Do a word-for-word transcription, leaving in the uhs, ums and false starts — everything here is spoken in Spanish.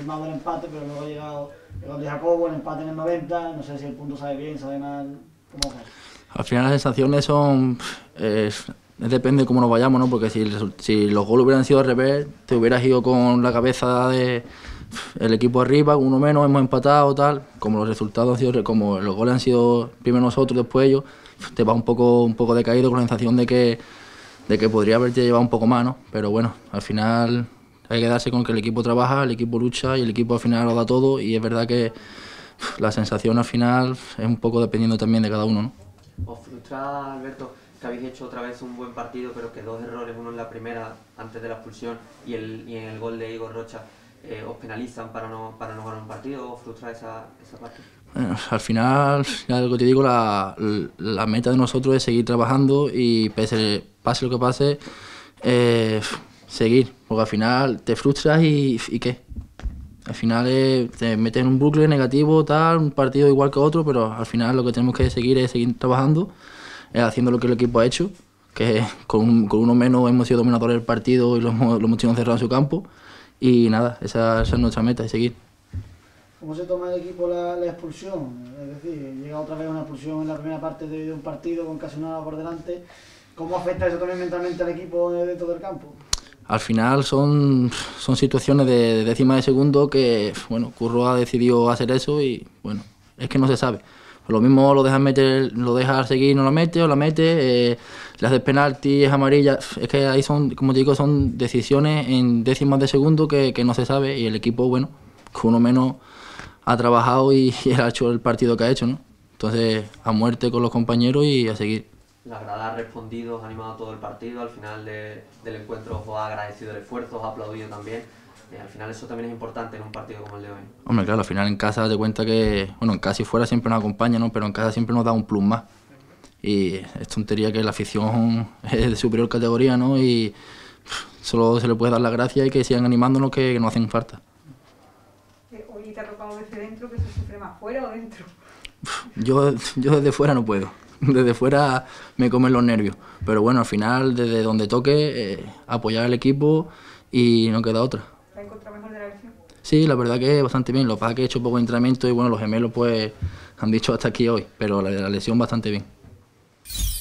firmado el empate, pero luego ha llegado el gol de Jacobo, el empate en el noventa, no sé si el punto sabe bien, sabe mal, ¿cómo fue? Al final las sensaciones son... Eh, depende de cómo nos vayamos, ¿no? Porque si, si los goles hubieran sido al revés, te hubieras ido con la cabeza de el equipo arriba, uno menos, hemos empatado, tal. Como los resultados han sido, como los goles han sido primero nosotros, después ellos, te vas un poco, un poco decaído con la sensación de que, de que podría haberte llevado un poco más, ¿no? Pero bueno, al final hay que darse con que el equipo trabaja, el equipo lucha y el equipo al final lo da todo, y es verdad que la sensación al final es un poco dependiendo también de cada uno, ¿no? ¿Os frustra, Alberto, que habéis hecho otra vez un buen partido, pero que dos errores, uno en la primera antes de la expulsión y, el, y en el gol de Igor Rocha, eh, os penalizan para no, para no ganar un partido? ¿Os frustra esa, esa parte? Bueno, al final, ya lo que te digo, la, la meta de nosotros es seguir trabajando y pese, pase lo que pase, eh, seguir, porque al final te frustras y, y ¿qué? Al final eh, te metes en un bucle negativo, tal, un partido igual que otro, pero al final lo que tenemos que seguir es seguir trabajando, eh, haciendo lo que el equipo ha hecho, que con, con uno menos hemos sido dominadores del partido y lo hemos, lo hemos tenido encerrado en su campo, y nada, esa, esa es nuestra meta, es seguir. ¿Cómo se toma el equipo la, la expulsión? Es decir, llega otra vez una expulsión en la primera parte de, de un partido con casi nada por delante. ¿Cómo afecta eso también mentalmente al equipo dentro del campo? Al final son, son situaciones de, de décimas de segundo que, bueno, Curro ha decidido hacer eso y, bueno, es que no se sabe. Pues lo mismo lo dejas meter, lo dejas seguir, no la mete, o la mete, eh, le haces penalti, es amarilla. Es que ahí son, como te digo, son decisiones en décimas de segundo que, que no se sabe, y el equipo, bueno, con uno menos ha trabajado y, y ha hecho el partido que ha hecho, ¿no? Entonces, a muerte con los compañeros y a seguir. La grada ha respondido, os ha animado todo el partido, al final de, del encuentro os ha agradecido el esfuerzo, os ha aplaudido también. Eh, al final eso también es importante en un partido como el de hoy. Hombre, claro, al final en casa te cuenta que, bueno, en casa y fuera siempre nos acompaña, ¿no? Pero en casa siempre nos da un plus más. Y es tontería que la afición es de superior categoría, ¿no? Y solo se le puede dar las gracias y que sigan animándonos, que, que no hacen falta. Hoy te ha tocado desde dentro, que se sufre más fuera o dentro. Yo, yo desde fuera no puedo. Desde fuera me comen los nervios, pero bueno, al final desde donde toque eh, apoyar al equipo y no queda otra. ¿Te has encontrado mejor de la lesión? Sí, la verdad que bastante bien, lo que pasa es que he hecho poco entrenamiento y bueno, los gemelos pues han dicho hasta aquí hoy, pero la, la lesión bastante bien.